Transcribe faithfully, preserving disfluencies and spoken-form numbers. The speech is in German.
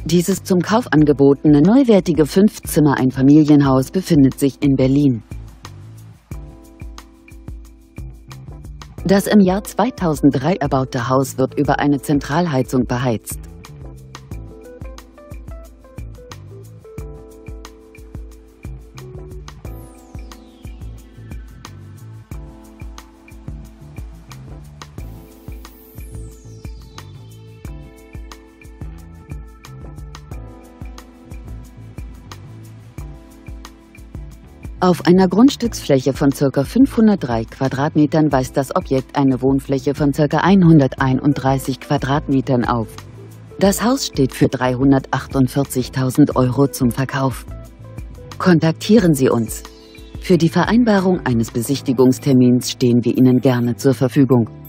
Dieses zum Kauf angebotene neuwertige Fünf-Zimmer-Einfamilienhaus befindet sich in Berlin. Das im Jahr zweitausenddrei erbaute Haus wird über eine Zentralheizung beheizt. Auf einer Grundstücksfläche von ca. fünfhundertdrei Quadratmetern weist das Objekt eine Wohnfläche von ca. hunderteinunddreißig Quadratmetern auf. Das Haus steht für dreihundertachtundvierzigtausend Euro zum Verkauf. Kontaktieren Sie uns. Für die Vereinbarung eines Besichtigungstermins stehen wir Ihnen gerne zur Verfügung.